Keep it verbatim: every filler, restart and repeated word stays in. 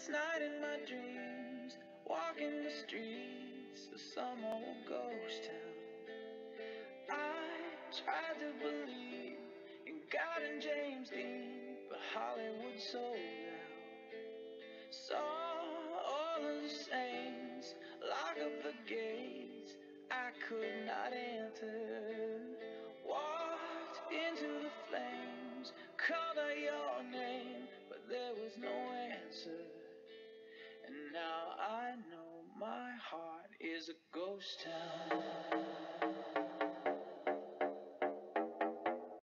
last night in my dreams, walking the streets of some old ghost town. I tried to believe in God and James Dean, but Hollywood sold out. Saw all of the saints lock up the gates I could not enter. Walked into the flames, called out your name, but there was no answer. And now I know my heart is a ghost town.